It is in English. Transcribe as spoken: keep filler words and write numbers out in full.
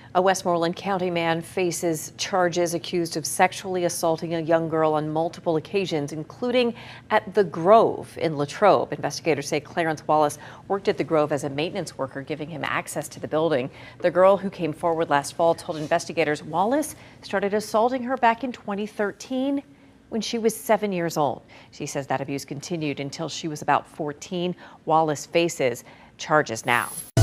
A Westmoreland County man faces charges accused of sexually assaulting a young girl on multiple occasions, including at the Grove in Latrobe. Investigators say Clarence Wallace worked at the Grove as a maintenance worker, giving him access to the building. The girl who came forward last fall told investigators Wallace started assaulting her back in twenty thirteen when she was seven years old. She says that abuse continued until she was about fourteen. Wallace faces charges now.